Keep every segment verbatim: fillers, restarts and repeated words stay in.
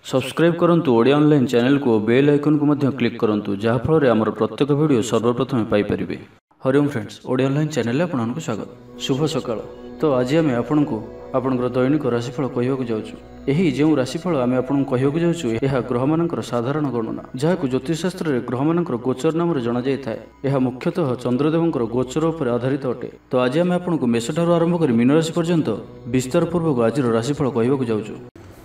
Subscribe करंतु Odia online channel को bell icon को मध्य क्लिक करंतु जहाँ फल आमर प्रत्येक वीडियो सर्वप्रथम पाइपर। हरिओम फ्रेंड्स, ओडिया ऑनलाइन चैनल आपको स्वागत। शुभ सकाळ। तो आज आम आपण को आपणकर दैनिक राशिफल कहवाक जाऊँ। यही जो राशिफल आम आपको कहवाक जाऊँ यह ग्रह मानकर साधारण गणना जहाँ ज्योतिषशास्त्र में ग्रह मानकर गोचर नाम जना जाए। यह मुख्यतः चंद्रदेवंकर गोचर उपर आधारित अटे। तो आज आम आपको मेष ठार आरंभ कर मीन राशि पर्यंत विस्तार पूर्वक आज राशिफल कहवाक जाऊँ।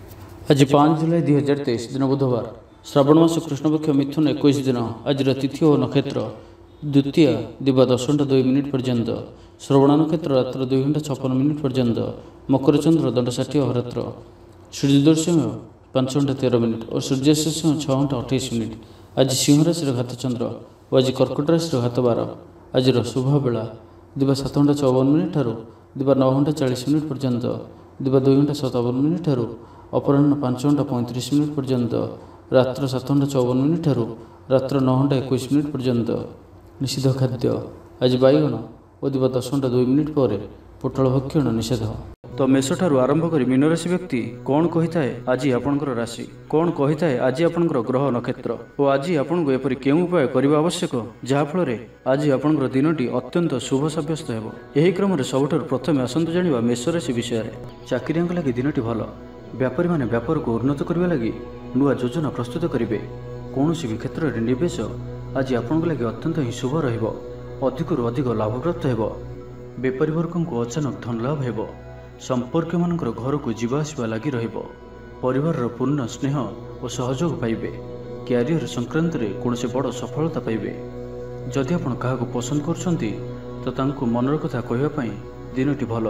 आज पाँच जुलाई दुई हजार तेईस दिन बुधवार, श्रावण मास कृष्णपक्ष मिथुन एक दिन। आज तिथि और नक्षत्र द्वितीय दिवा दस घंटा दुई मिनिट पर्यंत, श्रवण नक्षत्र रात्र दुई घंटा छप्पन मिनिट पर्यंत, मकर चंद्र दंड षाठी अहोरात्र, सूर्योदय पांच घंटा तेरह मिनिट और सूर्यास्त छः घंटा अठाईस मिनिट। आज सिंह राशि घात चंद्र और आज कर्कट राशि घात बार। आज शुभ बेला दिवा सात घंटा चौवन मिनिट ठारू दिवा नौ घंटा चालीस मिनिट पर्यंत, दिवा दुई घंटा सतावन मिनिट ठारू अपराह्न पांच घंटा पैंतीस मिनिट पर्यंत, रात्र सात घंटा चौवन मिनिट ठारू रात्र नौ घंटा इक्कीस मिनिट पर्यंत। निषिद्ध खाद्य आज बैगण और दिवा दस घंटा दुई मिनिट पर पोटल भक्षण निषेध। तो मेष ठारू आरंभ कर मीन राशि व्यक्ति कौन कही थाए आज आपणकर राशि, कौन कही थाए आज आपणकर ग्रह नक्षत्र और आज आपको एपरि केउं उपाय करबा आवश्यक जहाँफल आज आपणकर दिनटी अत्यंत शुभ सब्यस्त हेबो। एही क्रम रे सबुठारु प्रथमे आसंतु जानिबा मेष राशि विषय रे। चाकरियांक लागि दिनटी भल। व्यापारी माने व्यापार को उन्नत करने लगी नुआ योजना प्रस्तुत करेंगे। कौन भी क्षेत्र में निवेश आज आपन लगे अत्यंत ही शुभ रहिबो। अधिक रु अधिक लाभ प्राप्त हेबो। बेपारी वर्ग को अचानक धन लाभ हेबो। संपर्क मानकर घर को जीवा आसिबा लगी रहिबो। परिवार पूर्ण स्नेह और सहयोग पाइबे। क्यारियर संक्रांत रे कौनसी बड़ सफलता पाइबे। जदि आपण काहाको पसंद करछंती तो तांको मनर कथा कहबा पई दिनटी भल।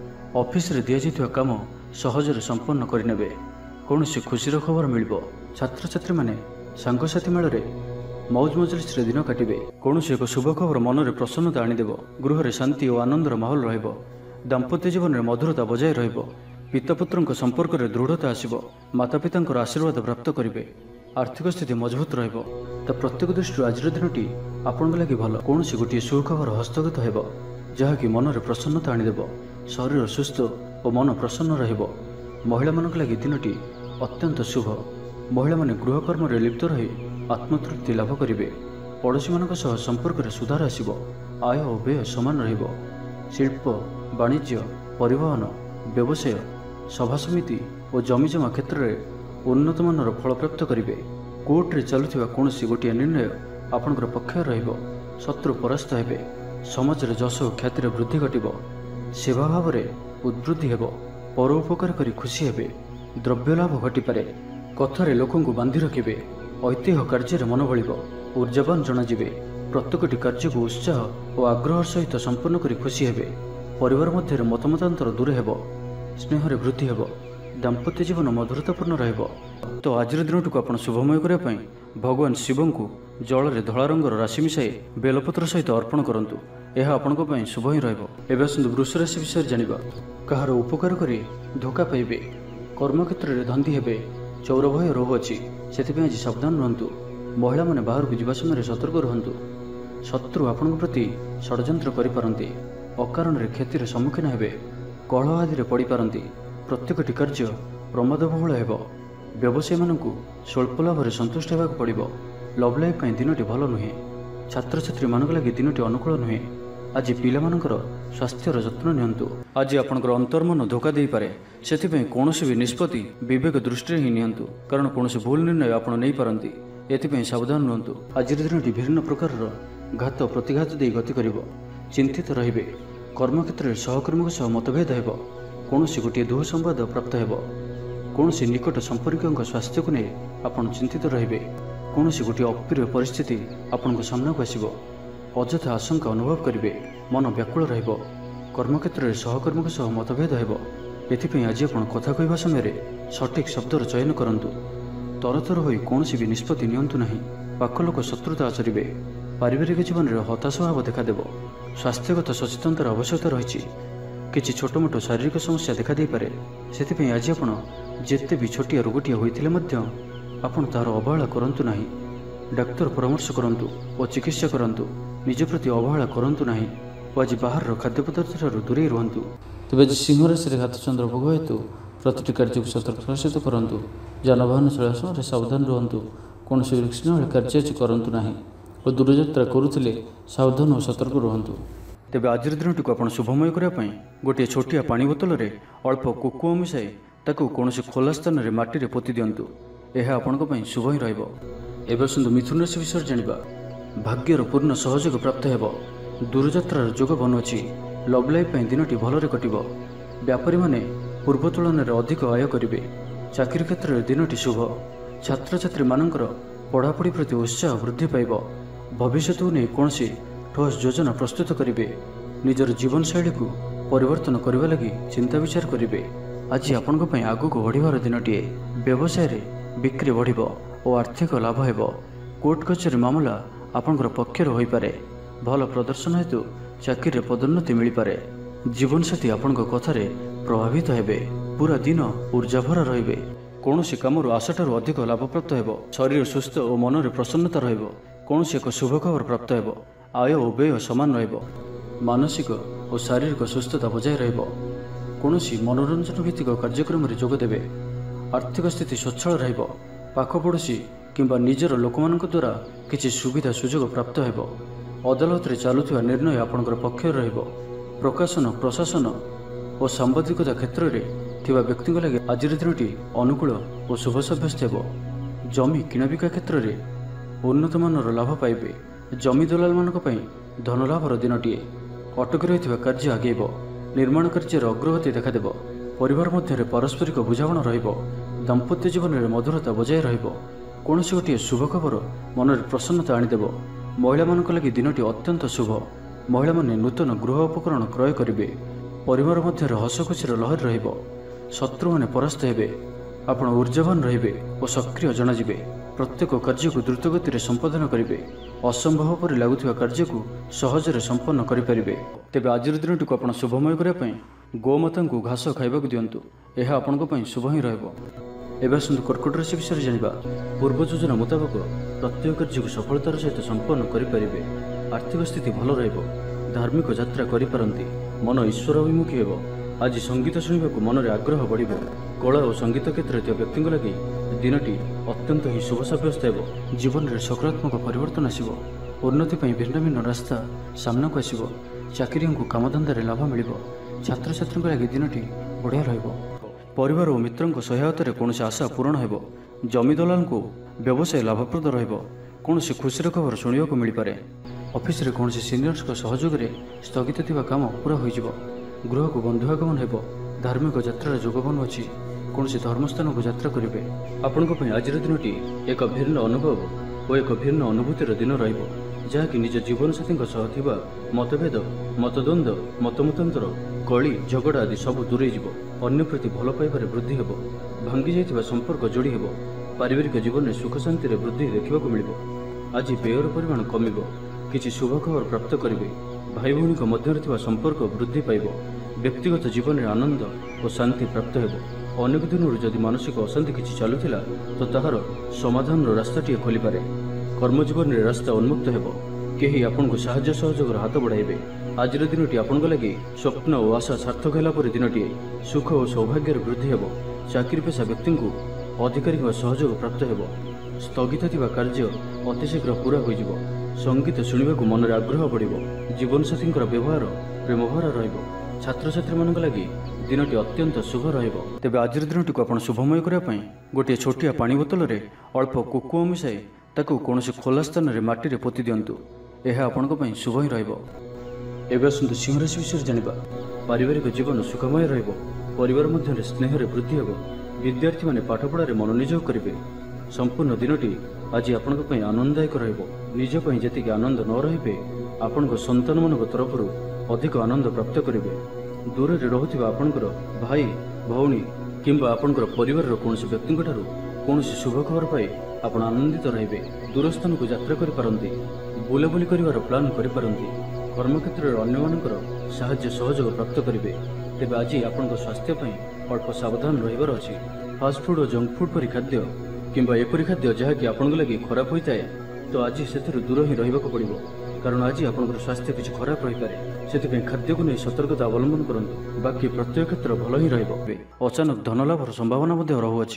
ऑफिस रे दिया जाइथिबा काम सहजरे संपन्न करने। कौन से खुशी खबर मिल। छात्र छात्री माने सांगसाथी मेल मौज मजलिस दिन काटे। कौन से एक शुभ खबर मन में प्रसन्नता आनीदेव। गृह में शांति और आनंदर माहौल रहिबो। दाम्पत्य जीवन में मधुरता बजाय रहिबो। पितापुत्र संपर्क में दृढ़ता आसिबो। माता पिता आशीर्वाद प्राप्त करेंगे। आर्थिक स्थिति मजबूत रहिबो। तो प्रत्येक दृष्टि आज दिनटी आपण लगी भल। कौन से गोटे सुखबर हस्तगत हेबो जहाँकि मन में प्रसन्नता आनीदेव। शरीर सुस्थ और मन प्रसन्न रहिबो। महिला मानक लगी दिनटी अत्यंत शुभ। महिला माने गृह कर्म रे लिप्त रही आत्मतृप्ति लाभ करिवे। पड़ोशी मानक सह संपर्क रे सुधार आसिबो। आय और व्यय समान रहिबो। शिल्प वाणिज्य परिवहन व्यवसाय सभा समिति और जमीजमा क्षेत्र में उन्नत मानर फल प्राप्त करिवे। कोर्ट रे चलुथिबा कोनोसी गोटिए निर्णय आपनकर पक्ष रहिबो। शत्रु परास्त हेबे। समाज रे जश और ख्याति रे वृद्धि घटिबो। सेवा भाव में उद्वृद्धि हेबो। परोपकार करी खुशी हेबे। द्रव्य लाभ घटिपारे। कथारे लोकं को बांधि रखिबे। ऐतिह्य कार्य मन बलिबो। ऊर्जावान जनाजिबे। प्रत्येकटी कार्य को उत्साह और आग्रह सहित संपन्न करी खुशी हेबे। परिवार मध्य मतमतांतर दूर हेबो। स्नेह रे वृद्धि हेबो। दाम्पत्य जीवन मधुरतापूर्ण रहिबो। तो आज दिनटू आपण शुभमय करने भगवान शिव को जल रे धला रंगर राशि मिसाई बेलपत्र सहित अर्पण करंतु। यह आपण शुभ ही रहिबो। एबे आसंतु वृष राशि विषय जानिबा। कहार उपकार करी धोखा पाइबे। कर्मक्षेत्र में धंदी हेबे। चौर भय रोग अच्छी से आज सावधान रुहतु। महिला माने बाहर को जीवा समय सतर्क रुहतु। शत्रु आपण प्रति षड्यंत्र करिपारंती। अकारण रे क्षतिर सम्मुखीन हेबे। कलह आदि पड़ी पारंती। प्रत्येकटी कार्य प्रमादबहुल हेबो। व्यवसायी मानकु स्वल्प लाभ रे संतुष्ट हेबाक पड़िबो। लव लाइफ पई दिनटी भल नुहे। छात्र छात्री मानक लागि दिनटी अनुकूल नुहे। आज पिला मानकर स्वास्थ्यर जत्न नियंतु। आज आपनकर अंतर्मन धोखा दे पारे। सेथिपई कोनोसी भी निष्पत्ति विवेक दृष्टि ही नियंतु, कारण कोनोसी भूल निर्णय आपण नै पारंती। एथिपई सावधान रहंतु। आज दिनटी भिन्न प्रकार घात प्रतिघात दे गति करिवो। चिंतित रहिबे। कर्मक्षेत्र सहकर्मी सह मतभेद हेबो। कोनोसी गोटे दुह संवाद प्राप्त हेबो। कोनोसी निकट संपर्क स्वास्थ्य को नहीं आपण चिंतित रहिबे। कोनोसी गोटे अप्रिय परिस्थिति आपण को सामना को आसिबो। अଯଥା आशंका अनुभव करेंगे। मन व्याकुल रहिबो। कर्मक्षेत्र में सहकर्मी सह मतभेद हेबो। एथिपई आज आपण कथा कहवा समय सठिक शब्दर चयन करंतु। तरतर होई कोनोसी भी निष्पत्ति नियंतु नाही। पाख लोक शत्रुता आचरिबे। पारिवारिक जीवन में हताश भाव देखादेव। स्वास्थ्यगत सचेतनतार आवश्यकता रही। किछि छोट मोट शारीरिक समस्या देखा दे पारे। सेथिपई आज आपण जेते भी छोटिया रोगटिया होइथिले मध्य आपण तार अवहेला करंतु नाही। डाक्तर परामर्श करंतु और चिकित्सा करंतु। निज प्रति अवहेला करंतु नाही। आज बाहर खाद्य पदार्थ ठारू दूरे रुहंतु। तेज सिंह राशि घात चंद्र भोग हेतु प्रतिटी कार्य को सतर्क सहित करंतु। ଯାନବାହନ ଚଳାଇବା ସମୟରେ ସାବଧାନ ରୁହନ୍ତୁ। କୌଣସି ରିସ୍କ ନହେଲେ କାର୍ଯ୍ୟ କରନ୍ତୁ ନାହିଁ ଓ ଦୂରଯାତ୍ରା କରୁଥିଲେ ସାବଧାନ ଓ ସତର୍କ ରୁହନ୍ତୁ। ତେବେ ଆଜିର ଦିନଟିକୁ ଆପଣ ଶୁଭମୟ କରିବା ପାଇଁ ଗୋଟିଏ ଛୋଟିଆ ପାଣି ବୋତଲରେ ଅଳ୍ପ କୁକୁମ ମିଶାଇ ତାକୁ କୌଣସି ଖୋଲା ସ୍ଥାନରେ ମାଟିରେ ପୋତି ଦିଅନ୍ତୁ। ଏହା ଆପଣଙ୍କ ପାଇଁ ଶୁଭ ହିଁ ରହିବ। ଏବେ ଆସନ୍ତୁ ମିଥୁନ ରାଶି ବିଷୟରେ ଜାଣିବା। ଭାଗ୍ୟର ପୂର୍ଣ୍ଣ ସହଯୋଗ ପ୍ରାପ୍ତ ହେବ। ଦୂରଯାତ୍ରାର ଯୋଗ ବନୁଅଛି। ଲଭ୍ ଲାଇଫ୍ ପାଇଁ ଦିନଟି ଭଲରେ କଟିବ। ବ୍ୟାପାରୀମାନେ ପୂର୍ବ ତୁଳନାରେ ଅଧିକ ଆୟ କରିବେ। ଚାକିରି କ୍ଷେତ୍ରରେ ଦିନଟି ଶୁଭ। ଛାତ୍ରଛାତ୍ରୀମାନଙ୍କର ପଢ଼ାପଢ଼ି ପ୍ରତି ଉତ୍ସାହ ବୃଦ୍ଧି ପାଇବ। ଭବିଷ୍ୟତକୁ ନେଇ କୌଣସି ଠୋସ୍ ଯୋଜନା ପ୍ରସ୍ତୁତ କରିବେ। ନିଜର ଜୀବନଶୈଳୀକୁ ପରିବର୍ତ୍ତନ କରିବା ଲାଗି ଚିନ୍ତା ବିଚାର କରିବେ। ଆଜି ଆପଣଙ୍କ ପାଇଁ ଆଗକୁ ବଢ଼ିବାର ଦିନଟିଏ। ବ୍ୟବସାୟରେ ବିକ୍ରି ବଢ଼ିବ ଓ ଆର୍ଥିକ ଲାଭ ହେବ। କୋର୍ଟ କଚେରୀ ମାମଲା ଆପଣଙ୍କର ପକ୍ଷରେ ହୋଇପାରେ। ଭଲ ପ୍ରଦର୍ଶନ ହେତୁ ଚାକିରିରେ ପଦୋନ୍ନତି ମିଳିପାରେ। ଜୀବନସାଥୀ ଆପଣଙ୍କ କଥାରେ ପ୍ରଭାବିତ ହେବେ। ପୁରା ଦିନ ଉର୍ଜାଭରା ରହିବେ। କୌଣସି କାମରୁ ଆଶାଠାରୁ ଅଧିକ ଲାଭପ୍ରାପ୍ତ ହେବ। ଶରୀର ସୁସ୍ଥ ଓ ମନରେ ପ୍ରସନ୍ନତା ରହିବ। କୌଣସି ଏକ ଶୁଭ ଖବର ପ୍ରାପ୍ତ ହେବ। ଆୟ ଓ ବ୍ୟୟ ସମାନ ରହିବ। ମାନସିକ ଓ ଶାରୀରିକ ସୁସ୍ଥତା ବଜାୟ ରହିବ। କୌଣସି ମନୋରଞ୍ଜନ ଭିତ୍ତିକ କାର୍ଯ୍ୟକ୍ରମରେ ଯୋଗ ଦେବେ। ଆର୍ଥିକ ସ୍ଥିତି ସ୍ୱଚ୍ଛଳ ରହିବ। ପାଖ ପଡ଼ୋଶୀ କିମ୍ବା ନିଜର ଲୋକମାନଙ୍କ ଦ୍ୱାରା କିଛି ସୁବିଧା ସୁଯୋଗ ପ୍ରାପ୍ତ ହେବ। ଅଦାଲତରେ ଚାଲୁଥିବା ନିର୍ଣ୍ଣୟ ଆପଣଙ୍କର ପକ୍ଷରେ ରହିବ। ପ୍ରକାଶନ ପ୍ରଶାସନ ଓ ସାମ୍ବାଦିକତା କ୍ଷେତ୍ରରେ ଥିବା ବ୍ୟକ୍ତିଙ୍କ ଲାଗି ଆଜିର ଦିନଟି ଅନୁକୂଳ ଓ ଶୁଭ ସାବ୍ୟସ୍ତ ହେବ। ଜମି କିଣାବିକା କ୍ଷେତ୍ରରେ ଉନ୍ନତମାନର ଲାଭ ପାଇବେ। ଜମି ଦଲାଲମାନଙ୍କ ପାଇଁ ଧନଲାଭର ଦିନଟିଏ। ଅଟକି ରହିଥିବା କାର୍ଯ୍ୟ ଆଗେଇବ। ନିର୍ମାଣ କାର୍ଯ୍ୟର ଅଗ୍ରଗତି ଦେଖାଦେବ। ପରିବାର ମଧ୍ୟରେ ପାରସ୍ପରିକ ବୁଝାମଣା ରହିବ। ଦାମ୍ପତ୍ୟ ଜୀବନରେ ମଧୁରତା ବଜାୟ ରହିବ। କୌଣସି ଗୋଟିଏ ଶୁଭ ଖବର ମନରେ ପ୍ରସନ୍ନତା ଆଣିଦେବ। ମହିଳାମାନଙ୍କ ଲାଗି ଦିନଟି ଅତ୍ୟନ୍ତ ଶୁଭ। ମହିଳାମାନେ ନୂତନ ଗୃହ ଉପକରଣ କ୍ରୟ କରିବେ। ପରିବାର ମଧ୍ୟରେ ହସଖୁସିର ଲହରୀ ରହିବ। ଶତ୍ରୁମାନେ ପରାସ୍ତ ହେବେ। ଆପଣ ଉର୍ଜାବାନ ରହିବେ ଓ ସକ୍ରିୟ ଜଣାଯିବେ। ପ୍ରତ୍ୟେକ କାର୍ଯ୍ୟକୁ ଦ୍ରୁତଗତିରେ ସମ୍ପାଦନ କରିବେ। ଅସମ୍ଭବ ପରି ଲାଗୁଥିବା କାର୍ଯ୍ୟକୁ ସହଜରେ ସମ୍ପନ୍ନ କରିପାରିବେ। ତେବେ ଆଜିର ଦିନଟିକୁ ଆପଣ ଶୁଭମୟ କରିବା ପାଇଁ ଗୋମାତାଙ୍କୁ ଘାସ ଖାଇବାକୁ ଦିଅନ୍ତୁ। ଏହା ଆପଣଙ୍କ ପାଇଁ ଶୁଭ ହିଁ ରହିବ। ଏବେ ଆସନ୍ତୁ କର୍କଟ ରାଶି ବିଷୟରେ ଜାଣିବା। ପୂର୍ବ ଯୋଜନା ମୁତାବକ ପ୍ରତ୍ୟେକ କାର୍ଯ୍ୟକୁ ସଫଳତାର ସହିତ ସମ୍ପନ୍ନ କରିପାରିବେ। ଆର୍ଥିକ ସ୍ଥିତି ଭଲ ରହିବ। ଧାର୍ମିକ ଯାତ୍ରା କରିପାରନ୍ତି। ମନ ଈଶ୍ୱର ଅଭିମୁଖୀ ହେବ। ଆଜି ସଙ୍ଗୀତ ଶୁଣିବାକୁ ମନରେ ଆଗ୍ରହ ବଢ଼ିବ। କଳା ଓ ସଙ୍ଗୀତ କ୍ଷେତ୍ରରେ ଥିବା ବ୍ୟକ୍ତିଙ୍କ ଲାଗି ଦିନଟି ଅତ୍ୟନ୍ତ ହିଁ ଶୁଭ ସାବ୍ୟସ୍ତ ହେବ। ଜୀବନରେ ସକାରାତ୍ମକ ପରିବର୍ତ୍ତନ ଆସିବ। ଉନ୍ନତି ପାଇଁ ଭିନ୍ନ ଭିନ୍ନ ରାସ୍ତା ସାମ୍ନାକୁ ଆସିବ। ଚାକିରିଙ୍କୁ କାମଧନ୍ଦାରେ ଲାଭ ମିଳିବ। ଛାତ୍ରଛାତ୍ରୀଙ୍କ ଲାଗି ଦିନଟି ବଢ଼ିଆ ରହିବ। ପରିବାର ଓ ମିତ୍ରଙ୍କ ସହାୟତାରେ କୌଣସି ଆଶା ପୂରଣ ହେବ। ଜମି ଦଲାଲଙ୍କୁ ବ୍ୟବସାୟ ଲାଭପ୍ରଦ ରହିବ। କୌଣସି ଖୁସିର ଖବର ଶୁଣିବାକୁ ମିଳିପାରେ। ଅଫିସରେ କୌଣସି ସିନିୟର୍ସଙ୍କ ସହଯୋଗରେ ସ୍ଥଗିତ ଥିବା କାମ ପୁରା ହୋଇଯିବ। ଗୃହକୁ ବନ୍ଧୁ ଆଗମନ ହେବ। ଧାର୍ମିକ ଯାତ୍ରାର ଯୋଗ ବନୁଅଛି। କୌଣସି ଧର୍ମସ୍ଥାନକୁ ଯାତ୍ରା କରିବେ। ଆପଣଙ୍କ ପାଇଁ ଆଜିର ଦିନଟି ଏକ ଭିନ୍ନ ଅନୁଭବ ଓ ଏକ ଭିନ୍ନ ଅନୁଭୂତିର ଦିନ ରହିବ, ଯାହାକି ନିଜ ଜୀବନସାଥୀଙ୍କ ସହ ଥିବା ମତଭେଦ, ମତଦ୍ୱନ୍ଦ୍ୱ, ମତମତାନ୍ତର, କଳି ଝଗଡ଼ା ଆଦି ସବୁ ଦୂରେଇ ଯିବ। ଅନ୍ୟ ପ୍ରତି ଭଲ ପାଇବାରେ ବୃଦ୍ଧି ହେବ। ଭାଙ୍ଗି ଯାଇଥିବା ସମ୍ପର୍କ ଯୋଡ଼ି ହେବ। ପାରିବାରିକ ଜୀବନରେ ସୁଖ ଶାନ୍ତିରେ ବୃଦ୍ଧି ଦେଖିବାକୁ ମିଳିବ। ଆଜି ବ୍ୟୟର ପରିମାଣ କମିବ। କିଛି ଶୁଭ ଖବର ପ୍ରାପ୍ତ କରିବେ। ଭାଇ ଭଉଣୀଙ୍କ ମଧ୍ୟରେ ଥିବା ସମ୍ପର୍କ ବୃଦ୍ଧି ପାଇବ। ବ୍ୟକ୍ତିଗତ ଜୀବନରେ ଆନନ୍ଦ ଓ ଶାନ୍ତି ପ୍ରାପ୍ତ ହେବ। ଅନେକ ଦିନରୁ ଯଦି ମାନସିକ ଅଶାନ୍ତି କିଛି ଚାଲୁଥିଲା ତ ତାହାର ସମାଧାନର ରାସ୍ତାଟିଏ ଖୋଲିପାରେ। କର୍ମଜୀବନରେ ରାସ୍ତା ଉନ୍ମୁକ୍ତ ହେବ। କେହି ଆପଣଙ୍କୁ ସାହାଯ୍ୟ ସହଯୋଗର ହାତ ବଢ଼ାଇବେ। ଆଜିର ଦିନଟି ଆପଣଙ୍କ ଲାଗି ସ୍ୱପ୍ନ ଓ ଆଶା ସାର୍ଥକ ହେଲା ପରି ଦିନଟିଏ। ସୁଖ ଓ ସୌଭାଗ୍ୟର ବୃଦ୍ଧି ହେବ। ଚାକିରି ପେଶା ବ୍ୟକ୍ତିଙ୍କୁ ଅଧିକାରୀଙ୍କ ସହଯୋଗ ପ୍ରାପ୍ତ ହେବ। ସ୍ଥଗିତ ଥିବା କାର୍ଯ୍ୟ ଅତିଶୀଘ୍ର ପୂରା ହୋଇଯିବ। ସଙ୍ଗୀତ ଶୁଣିବାକୁ ମନରେ ଆଗ୍ରହ ବଢ଼ିବ। ଜୀବନସାଥୀଙ୍କର ବ୍ୟବହାର ପ୍ରେମଭରା ରହିବ। ଛାତ୍ରଛାତ୍ରୀମାନଙ୍କ ଲାଗି ଦିନଟି ଅତ୍ୟନ୍ତ ଶୁଭ ରହିବ। ତେବେ ଆଜିର ଦିନଟିକୁ ଆପଣ ଶୁଭମୟ କରିବା ପାଇଁ ଗୋଟିଏ ଛୋଟିଆ ପାଣି ବୋତଲରେ ଅଳ୍ପ କୁକୁମ ମିଶାଇ ତାକୁ କୌଣସି ଖୋଲା ସ୍ଥାନରେ ମାଟିରେ ପୋତି ଦିଅନ୍ତୁ। ଏହା ଆପଣଙ୍କ ପାଇଁ ଶୁଭ ହିଁ ରହିବ। ଏବେ ଆସନ୍ତୁ ସିଂହ ରାଶି ବିଷୟରେ ଜାଣିବା। ପାରିବାରିକ ଜୀବନ ସୁଖମୟ ରହିବ। ପରିବାର ମଧ୍ୟରେ ସ୍ନେହରେ ବୃଦ୍ଧି ହେବ। ବିଦ୍ୟାର୍ଥୀମାନେ ପାଠପଢ଼ାରେ ମନୋନିଯୋଗ କରିବେ। ସମ୍ପୂର୍ଣ୍ଣ ଦିନଟି ଆଜି ଆପଣଙ୍କ ପାଇଁ ଆନନ୍ଦଦାୟକ ରହିବ। ନିଜ ପାଇଁ ଯେତିକି ଆନନ୍ଦ ନ ରହିବେ, ଆପଣଙ୍କ ସନ୍ତାନମାନଙ୍କ ତରଫରୁ ଅଧିକ ଆନନ୍ଦ ପ୍ରାପ୍ତ କରିବେ। ଦୂରରେ ରହୁଥିବା ଆପଣଙ୍କର ଭାଇ ଭଉଣୀ କିମ୍ବା ଆପଣଙ୍କର ପରିବାରର କୌଣସି ବ୍ୟକ୍ତିଙ୍କଠାରୁ କୌଣସି ଶୁଭ ଖବର ପାଇ ଆପଣ ଆନନ୍ଦିତ ରହିବେ। ଦୂରସ୍ଥାନକୁ ଯାତ୍ରା କରିପାରନ୍ତି। ବୁଲାବୁଲି କରିବାର ପ୍ଲାନ୍ କରିପାରନ୍ତି। କର୍ମକ୍ଷେତ୍ରରେ ଅନ୍ୟମାନଙ୍କର ସାହାଯ୍ୟ ସହଯୋଗ ପ୍ରାପ୍ତ କରିବେ। ତେବେ ଆଜି ଆପଣଙ୍କ ସ୍ୱାସ୍ଥ୍ୟ ପାଇଁ ଅଳ୍ପ ସାବଧାନ ରହିବାର ଅଛି। ଫାଷ୍ଟଫୁଡ୍ ଓ ଜଙ୍କ ଫୁଡ୍ ପରି ଖାଦ୍ୟ କିମ୍ବା ଏପରି ଖାଦ୍ୟ ଯାହାକି ଆପଣଙ୍କ ଲାଗି ଖରାପ ହୋଇଥାଏ ତ ଆଜି ସେଥିରୁ ଦୂର ହିଁ ରହିବାକୁ ପଡ଼ିବ, କାରଣ ଆଜି ଆପଣଙ୍କର ସ୍ୱାସ୍ଥ୍ୟ କିଛି ଖରାପ ରହିପାରେ। ସେଥିପାଇଁ ଖାଦ୍ୟକୁ ନେଇ ସତର୍କତା ଅବଲମ୍ବନ କରନ୍ତୁ। ବାକି ପ୍ରତ୍ୟେକ କ୍ଷେତ୍ର ଭଲ ହିଁ ରହିବ। ଅଚାନକ ଧନଲାଭର ସମ୍ଭାବନା ମଧ୍ୟ ରହୁଅଛି।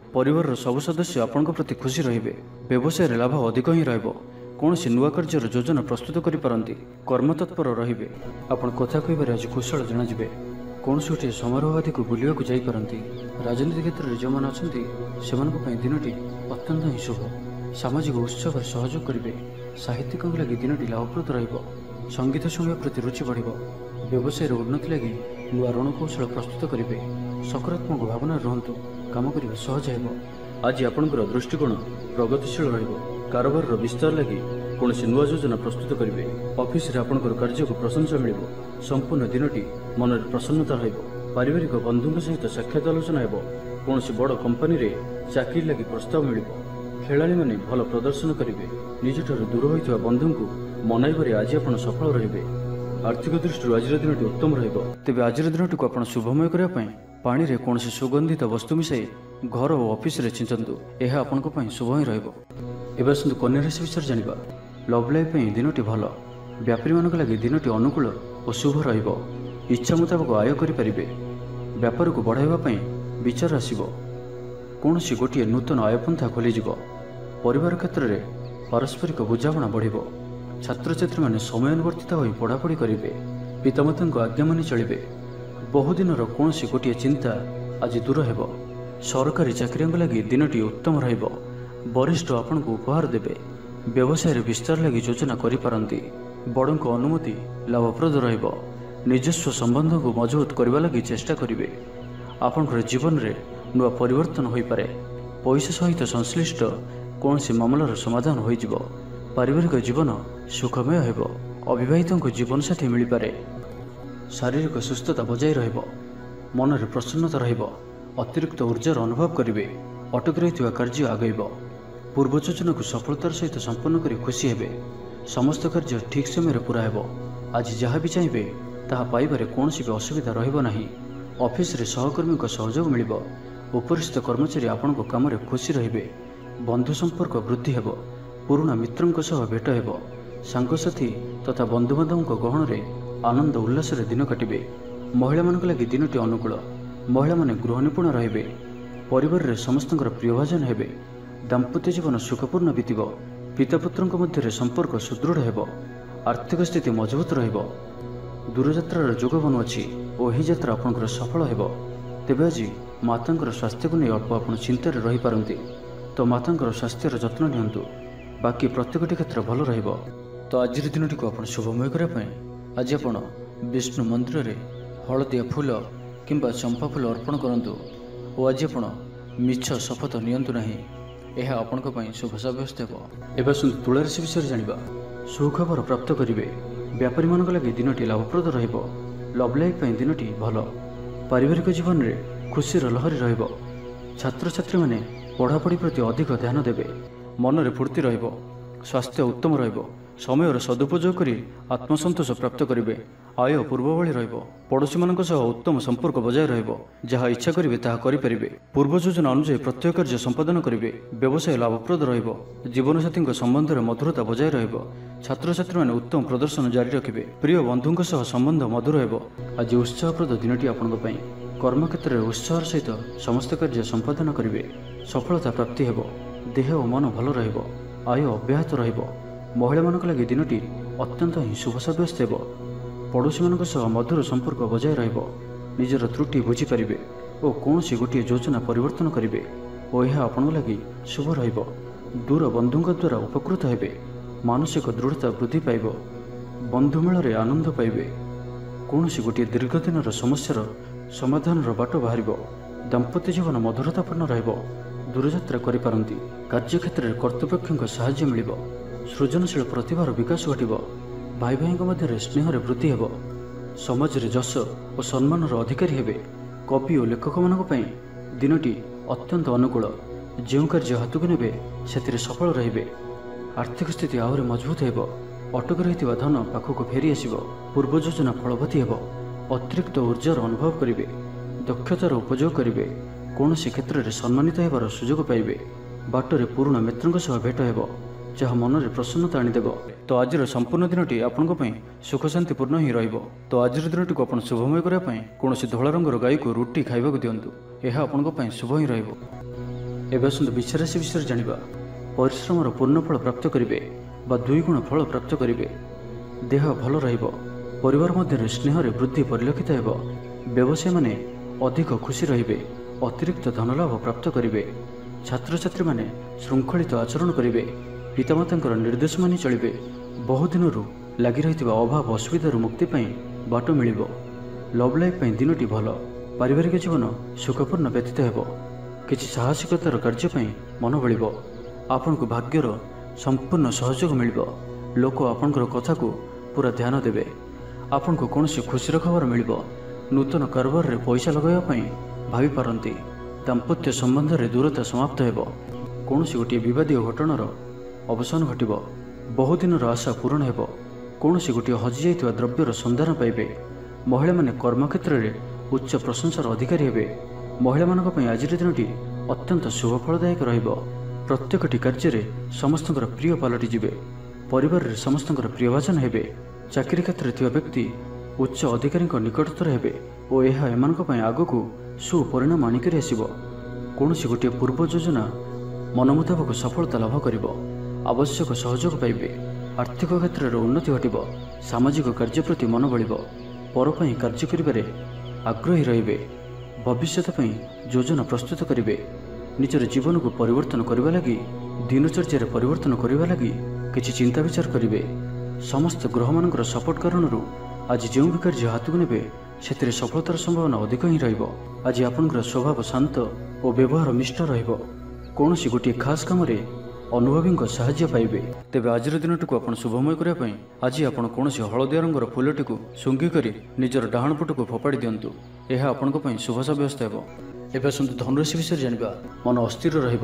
परिवार सबु सदस्य आपण प्रति खुशी रहिबे। व्यवसाय लाभ अधिक ही रहिबो। कौनसी नुआ कार्यर योजना प्रस्तुत करिपारंती। कर्मतत्पर रहिबे। आपण कथा कहिबारे आज कुशल जणाजिबे। कौन से गोटे समारोह आदि को बुलिया को जाई पारंती। राजनीति क्षेत्र में जो मैंने अच्छा से दिनटी अत्यंत ही शुभ। सामाजिक उत्सव सहयोग करेंगे। साहित्यिकों लगी दिनटी लाभप्रद रहिबो। संगीत शुणा प्रति रुचि बढ़। व्यवसाय उन्नति लगी नुआ रणकौशल प्रस्तुत करेंगे। सकारात्मक भावना रुहतु। काम करने सहज हो। आज आपणकर दृष्टिकोण प्रगतिशील रहिबो। कारोबार विस्तार लगी कौन से नुआ योजना प्रस्तुत करेंगे। ऑफिस रे आपणकर कार्य को प्रशंसा मिलिबो। संपूर्ण दिनटी मन में प्रसन्नता रहिबो। पारिवारिक बंधु सहित साक्षात आलोचना हेबो। कौन से बड़ कंपनी रे चाकरी लगी प्रस्ताव मिलिबो। खेलाड़ी माने भल प्रदर्शन करेंगे। निजठार दूर होइथिबा बंधु को मनाइबारे आज आपण सफल रहिबे। आर्थिक दृष्टि आज दिनटी उत्तम रहिबो। तेबे आज दिनटी को आपण शुभमय करिया पई पानी रे कौन से सुगंधित वस्तु मिसाई घर और ऑफिस रे छिंचंतु। यह आपण को पई शुभ ही रहिबो। एबे आसंतु कन्या राशि विषय जानिबा। लव लाइफ पई दिनटी भल। व्यापारी मानक लागि दिनटी अनुकूल और शुभ रहिबो। इच्छा मुताबक आय करि परिबे। व्यापार को बढ़ाइबा पई विचार आसिबो। कौन सी गोटे नूतन आयपंथा खोली जिवो। परिवार क्षेत्र में पारस्परिक बुझाणा बढ़िबो। छात्र छात्री माने समयानुवर्तित होई पढ़ापढ़ी करेंगे। पितामाता आज्ञा मानि चलिबे। बहुदिन कौन सी गोटे चिंता आज दूर हेबो। सरकारी चाकरिया लगी दिनटी उत्तम रहिबो। वरिष्ठ आपण को उपहार देबे। व्यवसाय विस्तार लगी योजना करि पारंती। बड़ों को अनुमति लाभप्रद रहिबो। निजस्व संबंध को मजबूत करने लगी चेष्टा करेंगे। आपंकर जीवन में नुआ परिवर्तन हो पारे। पैसा सहित संश्लिष्ट कौन सी मामलार समाधान हो जिवो। पारिवारिक जीवन सुखमय हेबो। अविवाहितों को जीवन साथी मिल पारे। शारीरिक सुस्थता बजाय रहिबो। मन में प्रसन्नता रहिबो। अतिरिक्त ऊर्जार अनुभव करेंगे। अटक रही कार्य आगैब। पूर्व योजना को सफलतार सहित संपन्न कर खुशी हेबे। समस्त कार्य ठीक समय पूरा हेबो। आज जहाँ भी चाहिए ताहा पाइबारे कौन सी भी असुविधा रहिबो नाही। ऑफिस रे सहकर्मी को सहयोग मिलिबो। उपरिस्थ कर्मचारी आपण को काम रे खुशी रहिबे। बंधु संपर्क वृद्धि हेबो। पुराना मित्रों सह भेट हेबो। सांगसाथी तथा बंधुबांधव गहन रे आनंद उल्लास रे दिन काटिबे। महिला मानक लागि दिनटी अनुकूल। महिला माने गृह निपुण रहिबे। परिवार रे समस्तंकर प्रियभाजन हेबे। दाम्पत्य जीवन सुखपूर्ण बीतिबो। पितापुत्रଙ୍କ मध्य संपर्क सुदृढ़ हेबो। आर्थिक स्थिति मजबूत रहिबो। दूरयात्रार जोग बनुअछि और यही यात्रा आपंकर सफल हेबो। तेबे आज मातांकर स्वास्थ्य को नहीं अल्प आप चिंतार रही पारंती। तो मातांकर स्वास्थ्यर जत्न नियंतु। बाकी प्रत्येकटी क्षेत्र भल रहिबो। तो आज दिनटी को आप शुभमय करने आज आप विष्णु मंदिर रे हलदिया फूल किंबा चंपा फूल अर्पण करंतु। और आज आप मिछ शपथ नियंतु नहीं। यह आपण शुभ साब्यस्त हो। एवं सुन तुला राशि विषय जानिबा। सुखबर प्राप्त करेंगे। व्यापारी मानक लगी दिनटी लाभप्रद रहिबो। लव लाइफ दिनटी भल। पारिवारिक जीवन में खुशीर लहरी रहिबो। छात्र छात्री माने पढ़ापढ़ी प्रति अधिक ध्यान देवे। मन में फूर्ति रहिबो। स्वास्थ्य उत्तम रहिबो। समय सदुपयोग करी आत्मसंतोष प्राप्त करेंगे। आय पूर्व भली रहिबो। पड़ोशी मानक सह उत्तम संपर्क बजाय रहिबो। जहाँ इच्छा करेंगे ताहा करि परिबे। पूर्व योजना अनुसार प्रत्येक कार्य संपादन करेंगे। व्यवसाय लाभप्रद रहिबो। जीवनसाथी संबंध में मधुरता बजाय रहिबो। छात्र छात्री माने उत्तम प्रदर्शन जारी रखिबे। प्रिय बंधुओं सह संबंध मधुर हेबो। आज उत्साहप्रद दिनटी आपनक पई। कर्मक्षेत्र में उत्साह सहित समस्त कार्य संपादन करेंगे। सफलता प्राप्ति हेबो। देह और मन भल रहिबो। आय अब्याहत रहिबो। महिला मानक लगी दिनटी अत्यंत ही शुभ साब्यस्त हेबो। पड़ोशी मानक सह मधुर संपर्क बजाय रहिबो। निजर त्रुटि बुझी पारिबे और कौन सी गोटे योजना परिवर्तन करेंगे। और यह आपण लगी शुभ रहिबो। दूर बंधुओं द्वारा उपकृत हेबे। मानसिक दृढ़ता वृद्धि पाइबो। बंधु मेल रे आनंद पाइबे। कौन सी गोटे दीर्घ दिन समस्यार समाधान बाट बाहर। दाम्पत्य जीवन मधुरतापूर्ण रहिबो। दूरयात्रा करि पारंती। कार्यक्षेत्र में कर्तृपक्षों साहाय्य मिलिबो। सृजनशील प्रतिभार विकास घटिबो। भाई भाई मध्य स्नेह वृद्धि हेबो। समाज रे जश और सम्मान अधिकारी हेबे। कवि और लेखक मानक पई दिनटी अत्यंत अनुकूल। जो कार्य हाथ को नेबे से सफल रहिबे। आर्थिक स्थिति आहरी मजबूत हेबो। अटक रही धन पाखक फेरी आसिबो। पूर्व योजना फलवती हेबो। अतिरिक्त ऊर्जार अनुभव करेंगे। दक्षतार उपयोग करेंगे। कौन सी क्षेत्र में सम्मानित होबार सुजोग पाइबे। बाटर पुराना मित्रों सह भेट हेबो। जहाँ मन में प्रसन्नता आनीदेव। तो आज संपूर्ण दिनटी आपंक सुख शांतिपूर्ण ही रहिबो। तो आज दिनटी को आप शुभमय करने कौन धला रंगर गाई को रुटी खाइबा दिंतु। यह आपंक शुभ ही रहिबो। ଏବେ ଆସନ୍ତୁ ବିଛା ରାଶି ବିଷୟରେ ଜାଣିବା। ପରିଶ୍ରମର ପୂର୍ଣ୍ଣ ଫଳ ପ୍ରାପ୍ତ କରିବେ ବା ଦୁଇ ଗୁଣ ଫଳ ପ୍ରାପ୍ତ କରିବେ। ଦେହ ଭଲ ରହିବ। ପରିବାର ମଧ୍ୟରେ ସ୍ନେହରେ ବୃଦ୍ଧି ପରିଲକ୍ଷିତ ହେବ। ବ୍ୟବସାୟୀମାନେ ଅଧିକ ଖୁସି ରହିବେ। ଅତିରିକ୍ତ ଧନଲାଭ ପ୍ରାପ୍ତ କରିବେ। ଛାତ୍ରଛାତ୍ରୀମାନେ ଶୃଙ୍ଖଳିତ ଆଚରଣ କରିବେ। ପିତାମାତାଙ୍କର ନିର୍ଦ୍ଦେଶ ମାନି ଚଳିବେ। ବହୁଦିନରୁ ଲାଗି ରହିଥିବା ଅଭାବ ଅସୁବିଧାରୁ ମୁକ୍ତି ପାଇଁ ବାଟ ମିଳିବ। ଲଭ୍ ଲାଇଫ୍ ପାଇଁ ଦିନଟି ଭଲ। ପାରିବାରିକ ଜୀବନ ସୁଖପୂର୍ଣ୍ଣ ବ୍ୟତୀତ ହେବ। କିଛି ସାହସିକତାର କାର୍ଯ୍ୟ ପାଇଁ ମନ ବଳିବ। ଆପଣଙ୍କୁ ଭାଗ୍ୟର ସମ୍ପୂର୍ଣ୍ଣ ସହଯୋଗ ମିଳିବ। ଲୋକ ଆପଣଙ୍କର କଥାକୁ ପୁରା ଧ୍ୟାନ ଦେବେ। ଆପଣଙ୍କୁ କୌଣସି ଖୁସିର ଖବର ମିଳିବ। ନୂତନ କାରବାରରେ ପଇସା ଲଗାଇବା ପାଇଁ ଭାବିପାରନ୍ତି। ଦାମ୍ପତ୍ୟ ସମ୍ବନ୍ଧରେ ଦୂରତା ସମାପ୍ତ ହେବ। କୌଣସି ଗୋଟିଏ ବିବାଦୀୟ ଘଟଣାର ଅବସାନ ଘଟିବ। ବହୁଦିନର ଆଶା ପୂରଣ ହେବ। କୌଣସି ଗୋଟିଏ ହଜିଯାଇଥିବା ଦ୍ରବ୍ୟର ସନ୍ଧାନ ପାଇବେ। ମହିଳାମାନେ କର୍ମକ୍ଷେତ୍ରରେ ଉଚ୍ଚ ପ୍ରଶଂସାର ଅଧିକାରୀ ହେବେ। ମହିଳାମାନଙ୍କ ପାଇଁ ଆଜିର ଦିନଟି ଅତ୍ୟନ୍ତ ଶୁଭଫଳଦାୟକ ରହିବ। ପ୍ରତ୍ୟେକଟି କାର୍ଯ୍ୟରେ ସମସ୍ତଙ୍କର ପ୍ରିୟ ପାଲଟିଯିବେ। ପରିବାରରେ ସମସ୍ତଙ୍କର ପ୍ରିୟଭାଜନ ହେବେ। ଚାକିରି କ୍ଷେତ୍ରରେ ଥିବା ବ୍ୟକ୍ତି ଉଚ୍ଚ ଅଧିକାରୀଙ୍କ ନିକଟତର ହେବେ ଓ ଏହା ଏମାନଙ୍କ ପାଇଁ ଆଗକୁ ସୁପରିଣାମ ଆଣିକରି ଆସିବ। କୌଣସି ଗୋଟିଏ ପୂର୍ବ ଯୋଜନା ମନ ମୁତାବକ ସଫଳତା ଲାଭ କରିବ। ଆବଶ୍ୟକ ସହଯୋଗ ପାଇବେ। ଆର୍ଥିକ କ୍ଷେତ୍ରରେ ଉନ୍ନତି ଘଟିବ। ସାମାଜିକ କାର୍ଯ୍ୟ ପ୍ରତି ମନ ବଳିବ। ପର ପାଇଁ କାର୍ଯ୍ୟ କରିବାରେ ଆଗ୍ରହୀ ରହିବେ। ଭବିଷ୍ୟତ ପାଇଁ ଯୋଜନା ପ୍ରସ୍ତୁତ କରିବେ। ନିଜର ଜୀବନକୁ ପରିବର୍ତ୍ତନ କରିବା ଲାଗି ଦିନଚର୍ଯ୍ୟାରେ ପରିବର୍ତ୍ତନ କରିବା ଲାଗି କିଛି ଚିନ୍ତା ବିଚାର କରିବେ। ସମସ୍ତ ଗ୍ରହମାନଙ୍କର ସପୋର୍ଟ କାରଣରୁ ଆଜି ଯେଉଁ ବି କାର୍ଯ୍ୟ ହାତକୁ ନେବେ ସେଥିରେ ସଫଳତାର ସମ୍ଭାବନା ଅଧିକ ହିଁ ରହିବ। ଆଜି ଆପଣଙ୍କର ସ୍ୱଭାବ ଶାନ୍ତ ଓ ବ୍ୟବହାର ମିଷ୍ଟ ରହିବ। କୌଣସି ଗୋଟିଏ ଖାସ୍ କାମରେ ଅନୁଭବୀଙ୍କ ସାହାଯ୍ୟ ପାଇବେ। ତେବେ ଆଜିର ଦିନଟିକୁ ଆପଣ ଶୁଭମୟ କରିବା ପାଇଁ ଆଜି ଆପଣ କୌଣସି ହଳଦିଆ ରଙ୍ଗର ଫୁଲଟିକୁ ଶୁଙ୍ଘି କରି ନିଜର ଡାହାଣ ପଟକୁ ଫୋପାଡ଼ି ଦିଅନ୍ତୁ। ଏହା ଆପଣଙ୍କ ପାଇଁ ଶୁଭ ସାବ୍ୟସ୍ତ ହେବ। ଏବେ ଆସନ୍ତୁ ଧନୁରାଶି ବିଷୟରେ ଜାଣିବା। ମନ ଅସ୍ଥିର ରହିବ।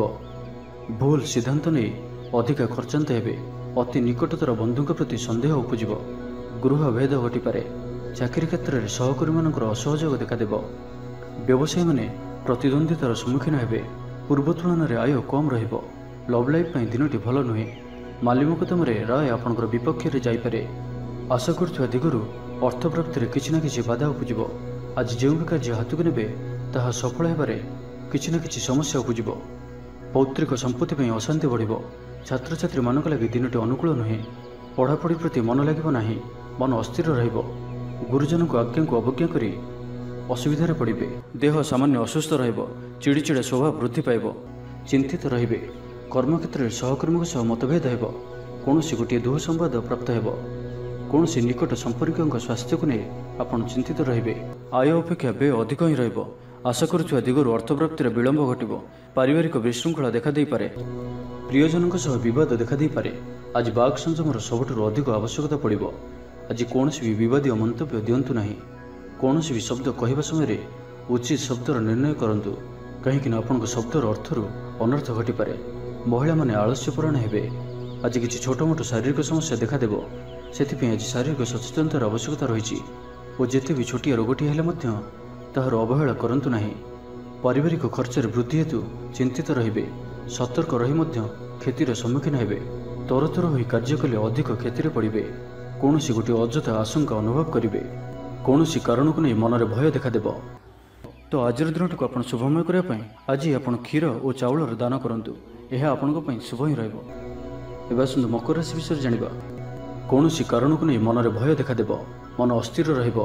ଭୁଲ ସିଦ୍ଧାନ୍ତ ନେଇ ଅଧିକା ଖର୍ଚ୍ଚାନ୍ତ ହେବେ। ଅତି ନିକଟତର ବନ୍ଧୁଙ୍କ ପ୍ରତି ସନ୍ଦେହ ଉପୁଜିବ। ଗୃହ ଭେଦ ଘଟିପାରେ। ଚାକିରି କ୍ଷେତ୍ରରେ ସହକର୍ମୀମାନଙ୍କର ଅସହଯୋଗ ଦେଖାଦେବ। ବ୍ୟବସାୟୀମାନେ ପ୍ରତିଦ୍ୱନ୍ଦ୍ୱିତାର ସମ୍ମୁଖୀନ ହେବେ। ପୂର୍ବ ତୁଳନାରେ ଆୟ କମ୍ ରହିବ। ଲଭ୍ ଲାଇଫ୍ ପାଇଁ ଦିନଟି ଭଲ ନୁହେଁ। ମାଲି ମକଦ୍ଦମାରେ ରାୟ ଆପଣଙ୍କର ବିପକ୍ଷରେ ଯାଇପାରେ। ଆଶା କରୁଥିବା ଦିଗରୁ ଅର୍ଥ ପ୍ରାପ୍ତିରେ କିଛି ନା କିଛି ବାଧା ଉପୁଜିବ। ଆଜି ଯେଉଁ ବି କାର୍ଯ୍ୟ ହାତକୁ ନେବେ ତାହା ସଫଳ ହେବାରେ କିଛି ନା କିଛି ସମସ୍ୟା ଉପୁଜିବ। ପୌତ୍ରିକ ସମ୍ପତ୍ତି ପାଇଁ ଅଶାନ୍ତି ବଢ଼ିବ। ଛାତ୍ରଛାତ୍ରୀମାନଙ୍କ ଲାଗି ଦିନଟି ଅନୁକୂଳ ନୁହେଁ। ପଢ଼ାପଢ଼ି ପ୍ରତି ମନ ଲାଗିବ ନାହିଁ। ମନ ଅସ୍ଥିର ରହିବ। ଗୁରୁଜନଙ୍କ ଆଜ୍ଞାକୁ ଅବଜ୍ଞା କରି ଅସୁବିଧାରେ ପଡ଼ିବେ। ଦେହ ସାମାନ୍ୟ ଅସୁସ୍ଥ ରହିବ। ଚିଡ଼ିଚିଡ଼ା ସ୍ୱଭାବ ବୃଦ୍ଧି ପାଇବ। ଚିନ୍ତିତ ରହିବେ। କର୍ମକ୍ଷେତ୍ରରେ ସହକର୍ମୀଙ୍କ ସହ ମତଭେଦ ହେବ। କୌଣସି ଗୋଟିଏ ଦୁଃ ସମ୍ବାଦ ପ୍ରାପ୍ତ ହେବ। କୌଣସି ନିକଟ ସମ୍ପର୍କୀୟଙ୍କ ସ୍ୱାସ୍ଥ୍ୟକୁ ନେଇ ଆପଣ ଚିନ୍ତିତ ରହିବେ। ଆୟ ଅପେକ୍ଷା ବ୍ୟୟ ଅଧିକ ହିଁ ରହିବ। ଆଶା କରୁଥିବା ଦିଗରୁ ଅର୍ଥପ୍ରାପ୍ତିରେ ବିଳମ୍ବ ଘଟିବ। ପାରିବାରିକ ବିଶୃଙ୍ଖଳା ଦେଖାଦେଇପାରେ। ପ୍ରିୟଜନଙ୍କ ସହ ବିବାଦ ଦେଖାଦେଇପାରେ। ଆଜି ବାକ୍ ସଂଯମର ସବୁଠାରୁ ଅଧିକ ଆବଶ୍ୟକତା ପଡ଼ିବ। ଆଜି କୌଣସି ବି ବିବାଦୀୟ ମନ୍ତବ୍ୟ ଦିଅନ୍ତୁ ନାହିଁ। କୌଣସି ବି ଶବ୍ଦ କହିବା ସମୟରେ ଉଚିତ ଶବ୍ଦର ନିର୍ଣ୍ଣୟ କରନ୍ତୁ, କାହିଁକିନା ଆପଣଙ୍କ ଶବ୍ଦର ଅର୍ଥରୁ ଅନର୍ଥ ଘଟିପାରେ। ମହିଳାମାନେ ଆଳସ୍ୟପରାୟଣ ହେବେ। ଆଜି କିଛି ଛୋଟମୋଟ ଶାରୀରିକ ସମସ୍ୟା ଦେଖାଦେବ। ସେଥିପାଇଁ ଆଜି ଶାରୀରିକ ସଚେତନତାର ଆବଶ୍ୟକତା ରହିଛି ଓ ଯେତେ ବି ଛୋଟିଆ ରୋଗଟିଏ ହେଲେ ମଧ୍ୟ ତାହାର ଅବହେଳା କରନ୍ତୁ ନାହିଁ। ପାରିବାରିକ ଖର୍ଚ୍ଚରେ ବୃଦ୍ଧି ହେତୁ ଚିନ୍ତିତ ରହିବେ। ସତର୍କ ରହି ମଧ୍ୟ କ୍ଷତିର ସମ୍ମୁଖୀନ ହେବେ। ତରତର ହୋଇ କାର୍ଯ୍ୟ କଲେ ଅଧିକ କ୍ଷତିରେ ପଡ଼ିବେ। କୌଣସି ଗୋଟିଏ ଅଯଥା ଆଶଙ୍କା ଅନୁଭବ କରିବେ। କୌଣସି କାରଣକୁ ନେଇ ମନରେ ଭୟ ଦେଖାଦେବ। ତ ଆଜିର ଦିନଟିକୁ ଆପଣ ଶୁଭମୟ କରିବା ପାଇଁ ଆଜି ଆପଣ କ୍ଷୀର ଓ ଚାଉଳର ଦାନ କରନ୍ତୁ। ଏହା ଆପଣଙ୍କ ପାଇଁ ଶୁଭ ହିଁ ରହିବ। ଏବେ ଆସନ୍ତୁ ମକର ରାଶି ବିଷୟରେ ଜାଣିବା। କୌଣସି କାରଣକୁ ନେଇ ମନରେ ଭୟ ଦେଖାଦେବ। ମନ ଅସ୍ଥିର ରହିବ।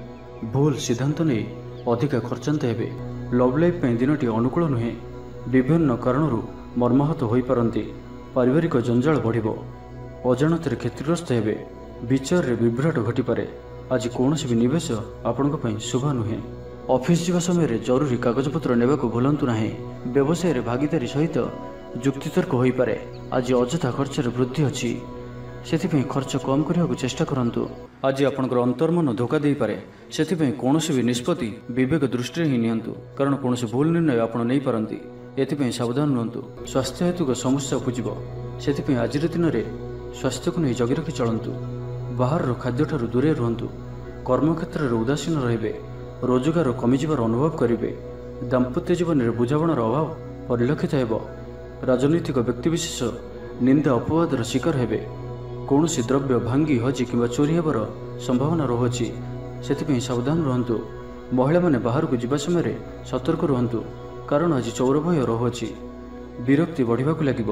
ଭୁଲ ସିଦ୍ଧାନ୍ତ ନେଇ ଅଧିକା ଖର୍ଚ୍ଚାନ୍ତ ହେବେ। ଲଭ୍ ଲାଇଫ୍ ପାଇଁ ଦିନଟି ଅନୁକୂଳ ନୁହେଁ। ବିଭିନ୍ନ କାରଣରୁ ମର୍ମାହତ ହୋଇପାରନ୍ତି। ପାରିବାରିକ ଜଞ୍ଜାଳ ବଢ଼ିବ। ଅଜାଣତରେ କ୍ଷତିଗ୍ରସ୍ତ ହେବେ। ବିଚାରରେ ବିଭ୍ରାଟ ଘଟିପାରେ। ଆଜି କୌଣସି ବି ନିବେଶ ଆପଣଙ୍କ ପାଇଁ ଶୁଭ ନୁହେଁ। ଅଫିସ ଯିବା ସମୟରେ ଜରୁରୀ କାଗଜପତ୍ର ନେବାକୁ ଭୁଲନ୍ତୁ ନାହିଁ। ବ୍ୟବସାୟରେ ଭାଗିଦାରୀ ସହିତ ଯୁକ୍ତିତର୍କ ହୋଇପାରେ। ଆଜି ଅଯଥା ଖର୍ଚ୍ଚରେ ବୃଦ୍ଧି ଅଛି। ସେଥିପାଇଁ ଖର୍ଚ୍ଚ କମ୍ କରିବାକୁ ଚେଷ୍ଟା କରନ୍ତୁ। ଆଜି ଆପଣଙ୍କର ଅନ୍ତର୍ମନ ଧୋକା ଦେଇପାରେ। ସେଥିପାଇଁ କୌଣସି ବି ନିଷ୍ପତ୍ତି ବିବେକ ଦୃଷ୍ଟିରେ ହିଁ ନିଅନ୍ତୁ, କାରଣ କୌଣସି ଭୁଲ ନିର୍ଣ୍ଣୟ ଆପଣ ନେଇପାରନ୍ତି। ଏଥିପାଇଁ ସାବଧାନ ରୁହନ୍ତୁ। ସ୍ୱାସ୍ଥ୍ୟ ହେତୁକ ସମସ୍ୟା ଉପୁଜିବ। ସେଥିପାଇଁ ଆଜିର ଦିନରେ ସ୍ୱାସ୍ଥ୍ୟକୁ ନେଇ ଜଗି ରଖି ଚଳନ୍ତୁ। ବାହାରର ଖାଦ୍ୟଠାରୁ ଦୂରେଇ ରୁହନ୍ତୁ। କର୍ମକ୍ଷେତ୍ରରେ ଉଦାସୀନ ରହିବେ। ରୋଜଗାର କମିଯିବାର ଅନୁଭବ କରିବେ। ଦାମ୍ପତ୍ୟ ଜୀବନରେ ବୁଝାମଣାର ଅଭାବ ପରିଲକ୍ଷିତ ହେବ। ରାଜନୈତିକ ବ୍ୟକ୍ତିବିଶେଷ ନିନ୍ଦା ଅପବାଦର ଶିକାର ହେବେ। କୌଣସି ଦ୍ରବ୍ୟ ଭାଙ୍ଗି ହଜି କିମ୍ବା ଚୋରି ହେବାର ସମ୍ଭାବନା ରହୁଅଛି। ସେଥିପାଇଁ ସାବଧାନ ରୁହନ୍ତୁ। ମହିଳାମାନେ ବାହାରକୁ ଯିବା ସମୟରେ ସତର୍କ ରୁହନ୍ତୁ, କାରଣ ଆଜି ଚୌର ଭୟ ରହୁଅଛି। ବିରକ୍ତି ବଢ଼ିବାକୁ ଲାଗିବ।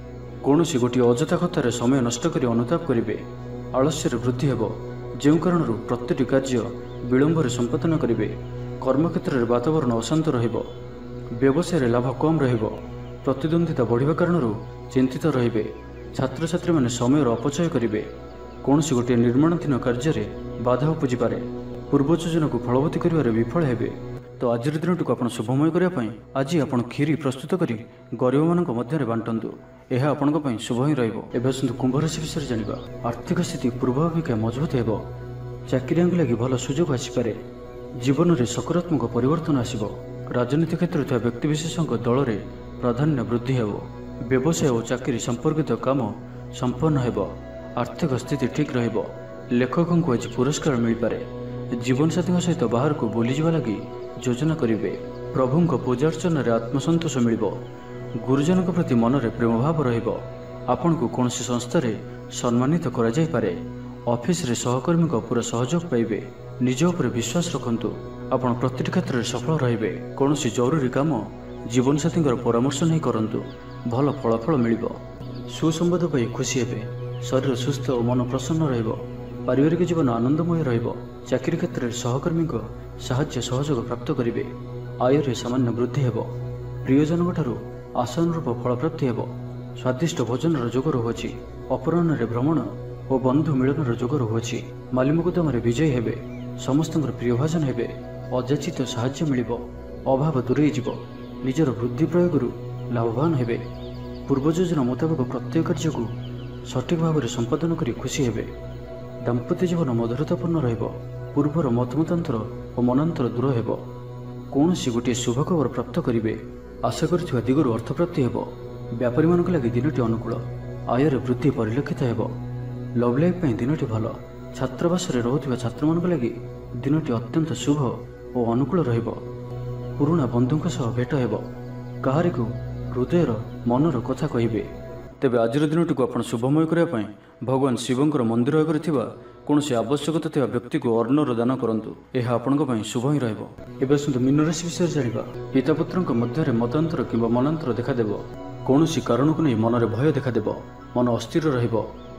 କୌଣସି ଗୋଟିଏ ଅଯଥା କଥାରେ ସମୟ ନଷ୍ଟ କରି ଅନୁତାପ କରିବେ। ଆଳସ୍ୟରେ ବୃଦ୍ଧି ହେବ, ଯେଉଁ କାରଣରୁ ପ୍ରତିଟି କାର୍ଯ୍ୟ ବିଳମ୍ବରେ ସମ୍ପାଦନ କରିବେ। କର୍ମକ୍ଷେତ୍ରରେ ବାତାବରଣ ଅଶାନ୍ତ ରହିବ। ବ୍ୟବସାୟରେ ଲାଭ କମ୍ ରହିବ। ପ୍ରତିଦ୍ୱନ୍ଦିତା ବଢ଼ିବା କାରଣରୁ ଚିନ୍ତିତ ରହିବେ। ଛାତ୍ରଛାତ୍ରୀମାନେ ସମୟର ଅପଚୟ କରିବେ। କୌଣସି ଗୋଟିଏ ନିର୍ମାଣାଧୀନ କାର୍ଯ୍ୟରେ ବାଧା ଉପୁଜିପାରେ। ପୂର୍ବ ଯୋଜନାକୁ ଫଳବତୀ କରିବାରେ ବିଫଳ ହେବେ। ତ ଆଜିର ଦିନଟିକୁ ଆପଣ ଶୁଭମୟ କରିବା ପାଇଁ ଆଜି ଆପଣ କ୍ଷୀରି ପ୍ରସ୍ତୁତ କରି ଗରିବମାନଙ୍କ ମଧ୍ୟରେ ବାଣ୍ଟନ୍ତୁ। ଏହା ଆପଣଙ୍କ ପାଇଁ ଶୁଭ ହିଁ ରହିବ। ଏବେ ଆସନ୍ତୁ କୁମ୍ଭ ରାଶି ବିଷୟରେ ଜାଣିବା। ଆର୍ଥିକ ସ୍ଥିତି ପୂର୍ବ ଅପେକ୍ଷା ମଜବୁତ ହେବ। ଚାକିରିଆଙ୍କୁ ଲାଗି ଭଲ ସୁଯୋଗ ଆସିପାରେ। ଜୀବନରେ ସକାରାତ୍ମକ ପରିବର୍ତ୍ତନ ଆସିବ। ରାଜନୀତି କ୍ଷେତ୍ରରେ ଥିବା ବ୍ୟକ୍ତିବିଶେଷଙ୍କ ଦଳରେ ପ୍ରାଧାନ୍ୟ ବୃଦ୍ଧି ହେବ। ବ୍ୟବସାୟ ଓ ଚାକିରି ସମ୍ପର୍କିତ କାମ ସମ୍ପନ୍ନ ହେବ। ଆର୍ଥିକ ସ୍ଥିତି ଠିକ୍ ରହିବ। ଲେଖକଙ୍କୁ ଆଜି ପୁରସ୍କାର ମିଳିପାରେ। ଜୀବନସାଥୀଙ୍କ ସହିତ ବାହାରକୁ ବୁଲିଯିବା ଲାଗି ଯୋଜନା କରିବେ। ପ୍ରଭୁଙ୍କ ପୂଜାର୍ଚ୍ଚନାରେ ଆତ୍ମସନ୍ତୋଷ ମିଳିବ। ଗୁରୁଜନଙ୍କ ପ୍ରତି ମନରେ ପ୍ରେମଭାବ ରହିବ। ଆପଣଙ୍କୁ କୌଣସି ସଂସ୍ଥାରେ ସମ୍ମାନିତ କରାଯାଇପାରେ। ଅଫିସରେ ସହକର୍ମୀଙ୍କ ପୁରା ସହଯୋଗ ପାଇବେ। ନିଜ ଉପରେ ବିଶ୍ୱାସ ରଖନ୍ତୁ। ଆପଣ ପ୍ରତିଟି କ୍ଷେତ୍ରରେ ସଫଳ ରହିବେ। କୌଣସି ଜରୁରୀ କାମ ଜୀବନସାଥୀଙ୍କର ପରାମର୍ଶ ନେଇ କରନ୍ତୁ। ଭଲ ଫଳାଫଳ ମିଳିବ। ସୁସମ୍ବାଦ ପାଇ ଖୁସି ହେବେ। ଶରୀର ସୁସ୍ଥ ଓ ମନ ପ୍ରସନ୍ନ ରହିବ। ପାରିବାରିକ ଜୀବନ ଆନନ୍ଦମୟ ରହିବ। ଚାକିରି କ୍ଷେତ୍ରରେ ସହକର୍ମୀଙ୍କ ସାହାଯ୍ୟ ସହଯୋଗ ପ୍ରାପ୍ତ କରିବେ। ଆୟରେ ସାମାନ୍ୟ ବୃଦ୍ଧି ହେବ। ପ୍ରିୟଜନଙ୍କ ଠାରୁ ଆଶାନୁରୂପ ଫଳପ୍ରାପ୍ତି ହେବ। ସ୍ୱାଦିଷ୍ଟ ଭୋଜନର ଯୋଗ ରହୁଅଛି। ଅପରାହ୍ନରେ ଭ୍ରମଣ ଓ ବନ୍ଧୁ ମିଳନର ଯୋଗ ରହୁଅଛି। ମାଲିମୁକଦ୍ଦମାରେ ବିଜୟୀ ହେବେ। ସମସ୍ତଙ୍କର ପ୍ରିୟଭାଜନ ହେବେ। ଅଯାଚିତ ସାହାଯ୍ୟ ମିଳିବ। ଅଭାବ ଦୂରେଇ ଯିବ। ନିଜର ବୁଦ୍ଧି ପ୍ରୟୋଗରୁ ଲାଭବାନ ହେବେ। ପୂର୍ବ ଯୋଜନା ମୁତାବକ ପ୍ରତ୍ୟେକ କାର୍ଯ୍ୟକୁ ସଠିକ୍ ଭାବରେ ସମ୍ପାଦନ କରି ଖୁସି ହେବେ। ଦାମ୍ପତ୍ୟ ଜୀବନ ମଧୁରତାପୂର୍ଣ୍ଣ ରହିବ। ପୂର୍ବର ମତମତାନ୍ତର ଓ ମନାନ୍ତର ଦୂର ହେବ। କୌଣସି ଗୋଟିଏ ଶୁଭ ଖବର ପ୍ରାପ୍ତ କରିବେ। ଆଶା କରିଥିବା ଦିଗରୁ ଅର୍ଥପ୍ରାପ୍ତି ହେବ। ବ୍ୟାପାରୀମାନଙ୍କ ଲାଗି ଦିନଟି ଅନୁକୂଳ। ଆୟରେ ବୃଦ୍ଧି ପରିଲକ୍ଷିତ ହେବ। ଲଭ୍ ଲାଇଫ୍ ପାଇଁ ଦିନଟି ଭଲ। ଛାତ୍ରାବାସରେ ରହୁଥିବା ଛାତ୍ରମାନଙ୍କ ଲାଗି ଦିନଟି ଅତ୍ୟନ୍ତ ଶୁଭ ଓ ଅନୁକୂଳ ରହିବ। ପୁରୁଣା ବନ୍ଧୁଙ୍କ ସହ ଭେଟ ହେବ। କାହାରିକୁ ହୃଦୟର ମନର କଥା କହିବେ। ତେବେ ଆଜିର ଦିନଟିକୁ ଆପଣ ଶୁଭମୟ କରିବା ପାଇଁ ଭଗବାନ ଶିବଙ୍କର ମନ୍ଦିର ଆଗରେ ଥିବା କୌଣସି ଆବଶ୍ୟକତା ଥିବା ବ୍ୟକ୍ତିକୁ ଅର୍ଣ୍ଣର ଦାନ କରନ୍ତୁ। ଏହା ଆପଣଙ୍କ ପାଇଁ ଶୁଭ ହିଁ ରହିବ। ଏବେ ଆସନ୍ତୁ ମୀନ ରାଶି ବିଷୟରେ ଜାଣିବା। ପିତାପୁତ୍ରଙ୍କ ମଧ୍ୟରେ ମତାନ୍ତର କିମ୍ବା ମନାନ୍ତର ଦେଖାଦେବ। କୌଣସି କାରଣକୁ ନେଇ ମନରେ ଭୟ ଦେଖାଦେବ। ମନ ଅସ୍ଥିର ରହିବ।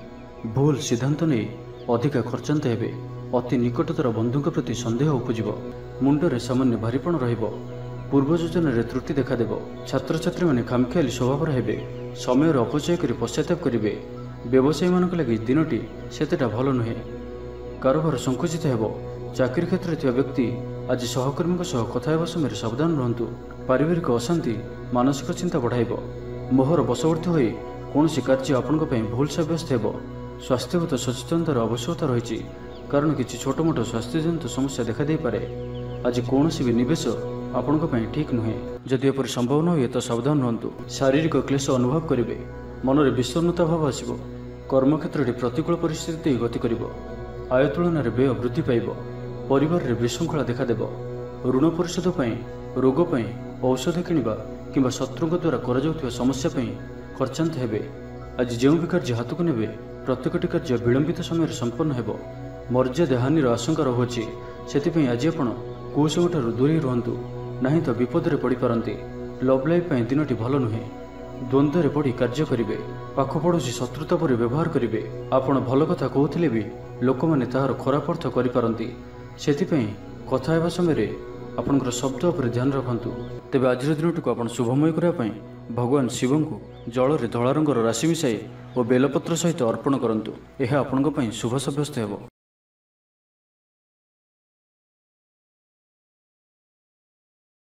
ଭୁଲ ସିଦ୍ଧାନ୍ତ ନେଇ ଅଧିକା ଖର୍ଚ୍ଚାନ୍ତ ହେବେ। ଅତି ନିକଟତର ବନ୍ଧୁଙ୍କ ପ୍ରତି ସନ୍ଦେହ ଉପୁଜିବ। ମୁଣ୍ଡରେ ସାମାନ୍ୟ ଭାରିପଣ ରହିବ। ପୂର୍ବ ଯୋଜନାରେ ତ୍ରୁଟି ଦେଖାଦେବ। ଛାତ୍ରଛାତ୍ରୀମାନେ ଖାମଖିଆଲି ସ୍ୱଭାବର ହେବେ। ସମୟର ଅପଚୟ କରି ପଶ୍ଚାତାପ କରିବେ। ବ୍ୟବସାୟୀମାନଙ୍କ ଲାଗି ଦିନଟି ସେତେଟା ଭଲ ନୁହେଁ। କାରବାର ସଙ୍କୁଚିତ ହେବ। ଚାକିରି କ୍ଷେତ୍ରରେ ଥିବା ବ୍ୟକ୍ତି ଆଜି ସହକର୍ମୀଙ୍କ ସହ କଥା ହେବା ସମୟରେ ସାବଧାନ ରୁହନ୍ତୁ। ପାରିବାରିକ ଅଶାନ୍ତି ମାନସିକ ଚିନ୍ତା ବଢ଼ାଇବ। ମୋହର ବଶବର୍ତ୍ତୀ ହୋଇ କୌଣସି କାର୍ଯ୍ୟ ଆପଣଙ୍କ ପାଇଁ ଭୁଲ ସାବ୍ୟସ୍ତ ହେବ। ସ୍ୱାସ୍ଥ୍ୟଗତ ସଚେତନତାର ଆବଶ୍ୟକତା ରହିଛି, କାରଣ କିଛି ଛୋଟମୋଟ ସ୍ୱାସ୍ଥ୍ୟଜନିତ ସମସ୍ୟା ଦେଖାଦେଇପାରେ। ଆଜି କୌଣସି ବି ନିବେଶ ଆପଣଙ୍କ ପାଇଁ ଠିକ୍ ନୁହେଁ। ଯଦି ଏପରି ସମ୍ଭବ ନ ହୁଏ ତ ସାବଧାନ ରୁହନ୍ତୁ। ଶାରୀରିକ କ୍ଲେଶ ଅନୁଭବ କରିବେ। ମନରେ ବିଷଣ୍ଣତା ଭାବ ଆସିବ। କର୍ମକ୍ଷେତ୍ରଟି ପ୍ରତିକୂଳ ପରିସ୍ଥିତି ଦେଇ ଗତି କରିବ। ଆୟ ତୁଳନାରେ ବ୍ୟୟ ବୃଦ୍ଧି ପାଇବ। ପରିବାରରେ ବିଶୃଙ୍ଖଳା ଦେଖାଦେବ। ଋଣ ପରିଶୋଧ ପାଇଁ, ରୋଗ ପାଇଁ ଔଷଧ କିଣିବା କିମ୍ବା ଶତ୍ରୁଙ୍କ ଦ୍ୱାରା କରାଯାଉଥିବା ସମସ୍ୟା ପାଇଁ ଖର୍ଚ୍ଚାନ୍ତ ହେବେ। ଆଜି ଯେଉଁ ବି କାର୍ଯ୍ୟ ହାତକୁ ନେବେ ପ୍ରତ୍ୟେକଟି କାର୍ଯ୍ୟ ବିଳମ୍ବିତ ସମୟରେ ସମ୍ପନ୍ନ ହେବ। ମର୍ଯ୍ୟାଦା ହାନିର ଆଶଙ୍କା ରହୁଅଛି। ସେଥିପାଇଁ ଆଜି ଆପଣ କୁସଙ୍ଗଠାରୁ ଦୂରେଇ ରୁହନ୍ତୁ, ନାହିଁ ତ ବିପଦରେ ପଡ଼ିପାରନ୍ତି। ଲଭ୍ ଲାଇଫ୍ ପାଇଁ ଦିନଟି ଭଲ ନୁହେଁ। ଦ୍ୱନ୍ଦ୍ୱରେ ପଡ଼ି କାର୍ଯ୍ୟ କରିବେ। ପାଖ ପଡ଼ୋଶୀ ଶତ୍ରୁତା ପରି ବ୍ୟବହାର କରିବେ। ଆପଣ ଭଲ କଥା କହୁଥିଲେ ବି ଲୋକମାନେ ତାହାର ଖରାପ ଅର୍ଥ କରିପାରନ୍ତି। ସେଥିପାଇଁ କଥା ହେବା ସମୟରେ ଆପଣଙ୍କର ଶବ୍ଦ ଉପରେ ଧ୍ୟାନ ରଖନ୍ତୁ। ତେବେ ଆଜିର ଦିନଟିକୁ ଆପଣ ଶୁଭମୟ କରିବା ପାଇଁ ଭଗବାନ ଶିବଙ୍କୁ ଜଳରେ ଧଳା ରଙ୍ଗର ରାଶି ମିଶାଇ ଓ ବେଲପତ୍ର ସହିତ ଅର୍ପଣ କରନ୍ତୁ। ଏହା ଆପଣଙ୍କ ପାଇଁ ଶୁଭ ସାବ୍ୟସ୍ତ ହେବ।